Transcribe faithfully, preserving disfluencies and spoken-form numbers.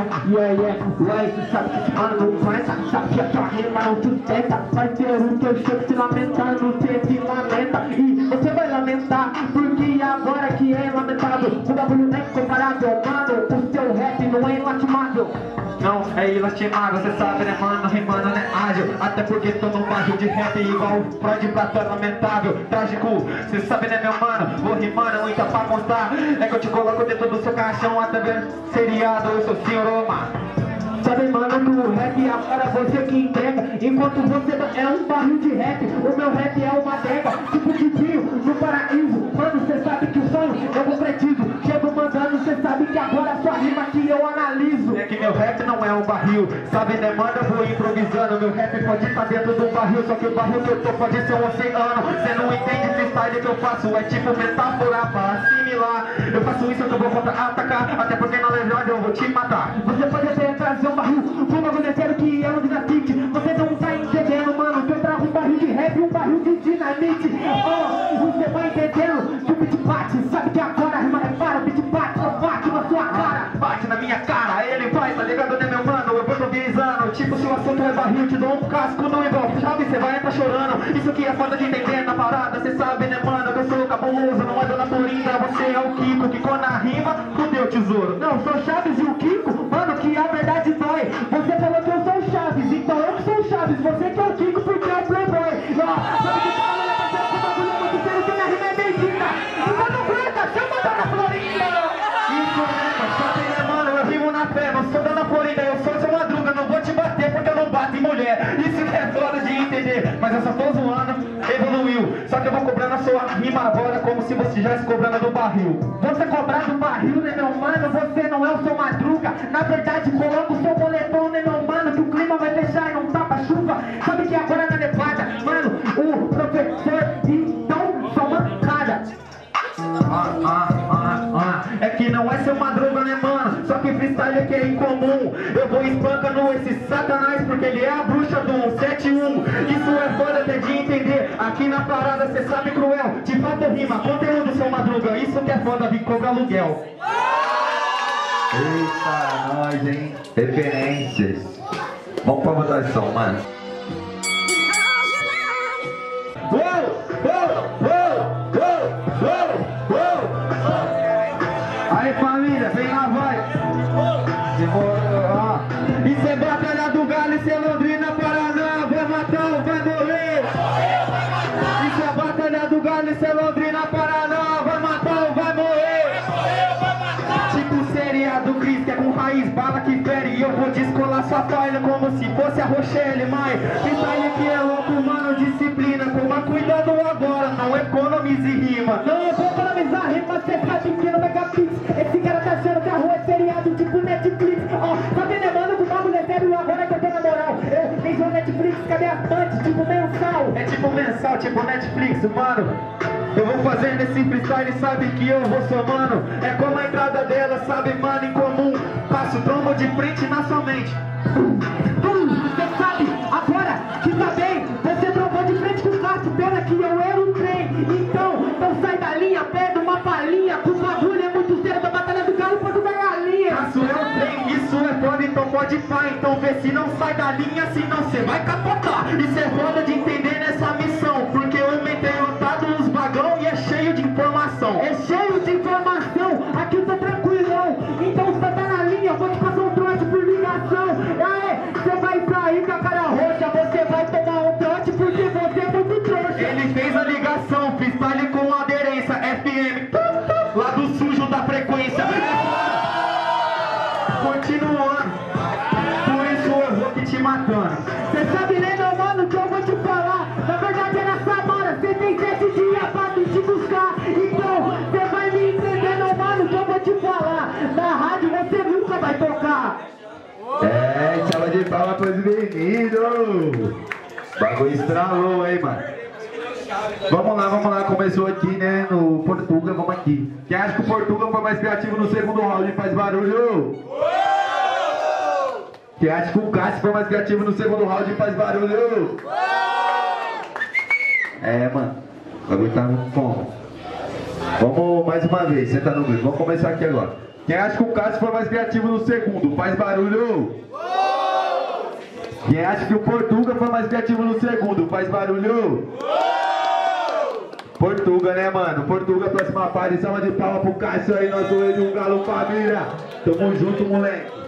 yeah, yeah, ué, sabe que esse mano não conhece, sabe que a tua rima não sustenta. Vai ter um teu show se lamentando, você se lamenta. E você vai lamentar, porque agora que é lamentável, o bagulho não é comparável, mano, o seu rap não é inlastimável. Não, é ilastimável, cê sabe né mano, rimando né ágil. Até porque tô num barril de rap igual o Freud Platão, lamentável, trágico. Cê sabe né meu mano, vou rimando muita pra constar. É que eu te coloco dentro do seu caixão até ver seriado, eu sou senhor Omar. Sabe mano que o rap agora você que entrega, enquanto você é um barril de rap, o meu rap é uma adega, tipo Didinho no paraíso. Mano, cê sabe que o sonho eu concretizo, chego mandando, cê sabe que agora a sua rima que eu analiso. É que meu rap não é um barril, sabe né mano, eu vou improvisando. Meu rap pode estar dentro de um barril, só que o barril que eu tô pode ser um oceano. Cê não entende freestyle que eu faço, é tipo metáfora pra assimilar. Eu faço isso que eu vou contra-atacar, até porque na verdade eu vou te matar. Você pode até trazer um barril, um bagulho é sério que é um grafite. Você não tá entendendo, mano, que eu trago um barril de rap e um barril de dinamite. Oh, você vai entendendo que o beat bate, sabe que agora a rima é para, o beat bate, eu bato na sua cara, bate na minha cara, ele vai, tá ligado né meu mano, eu vou improvisando. Tipo se o assunto é barril, te dou um casco no igual chave, você vai estar chorando. Isso que é foda de entender na parada, cê sabe né mano, que eu sou cabuloso, não é Dona Florinda, você é o Kiko, que quando a rima, fudeu tesouro. Não, sou Chaves e o Kiko, mano, que a verdade dói. Você falou que eu sou o Chaves, então eu que sou o Chaves, você que é o Kiko porque é o Playboy. Ó, sabe que tá falando, parceiro, que o bagulho é muito sério, que minha rima é bendita. Então não aguenta, chama a Dona Florinda. Isso mesmo, sabe né mano, eu rimo na fé, não sou Dona Florinda, eu sou seu Madruga, não vou te bater porque eu não bato em mulher. Isso que é foda de entender, mas eu só tô zoando, evoluiu. Só que eu vou cobrando a sua rima agora como se você já se cobrando do barril. Você cobrar do barril, né meu mano, você não é o seu Madruga. Na verdade, coloca o seu boletom, né meu mano, que o clima vai fechar e não tapa chuva. Sabe que agora na Nevada, mano, o professor, então só mancada. Ah, ah, ah, ah. É que não é seu Madruga, né mano, só que freestyle é que é incomum. Eu vou espancando esse satanás porque ele é a bruxa do um sete um. Isso é foda até de entender, aqui na parada cê sabe cruel. De fato rima, conteúdo seu Madruga, isso que é foda, vir cobra aluguel. Eita, nós, hein? Referências. Vamos pra votação, mano. Uou, uou, uou, uou, uou, uou. Aí família, vem lá, vai. Demorou. Isso é Batalha do Galo, isso é Londrina, Paraná. Vai matar ou vai morrer? Isso é Batalha do Galo, isso é Londrina, Paraná. Vai matar ou vai morrer? Tipo seriado Cris, que é com raiz, bala que fere. E eu vou descolar sua falha como se fosse a Rochelle, mãe. Freestyle que é louco, mano, disciplina. Toma cuidado agora, não economize rima. Não, eu vou economizar rima, cê sabe que no Megapix esse cara tá achando que a rua é seriado, tipo Netflix. Ó, oh, tá vendo, mano, que o bagulho é sério agora que eu tô na moral. Eu nem sou Netflix, cadê as punch, tipo mensal? É tipo mensal, tipo Netflix, mano. Eu vou fazendo esse freestyle, sabe que eu vou somando. É como a entrada dela, sabe, mano, em comum. Passo trombo de frente na sua mente. Você sabe, agora que tá bem, você trombou de frente com o Cássio, pena que eu era o trem. Então, então sai da linha, pega uma palhinha, que o bagulho é muito sério da Batalha do Galo, pode dar a linha. Cássio é o trem, isso é foda, então pode pá. Então vê se não sai da linha, senão você vai capotar. Isso é foda de entender nessa missão, porque eu metei lotado nos vagão e é cheio de informação. É cheio de informação, aqui tá tranquilão. Então você tá na linha, eu vou te passar um trote por ligação. Aê, você vai sair com a cara roxa, você vai tomar um trote porque você é muito trouxa. Ele fez a ligação, freestyle com aderência, F M, lá do sujo da frequência. Continuando, por isso eu vou te matando. Você sabe, né, meu mano, que eu vou te falar. Na verdade era Samara, você tem sete dias pra me te buscar. Então, você vai me entender, meu mano, que eu vou te falar. Na rádio você nunca vai tocar. É, salva de palmas pros meninos. Bagulho estralou, hein, mano. Vamos lá, vamos lá. Começou aqui, né, no Portuga, vamos aqui. Quem acha que o Portuga foi mais criativo no segundo round e faz barulho? Quem acha que o Cássio foi mais criativo no segundo round e faz barulho? É, mano. O bagulho tá muito bom. Vamos mais uma vez, senta no grupo. Vamos começar aqui agora. Quem acha que o Cássio foi mais criativo no segundo? Faz barulho! Quem acha que o Portuga foi mais criativo no segundo? Faz barulho! Portuga, né, mano? Portuga, próxima parte, salva de palma pro Cássio aí, nosso rei de um galo família. Tamo junto, moleque.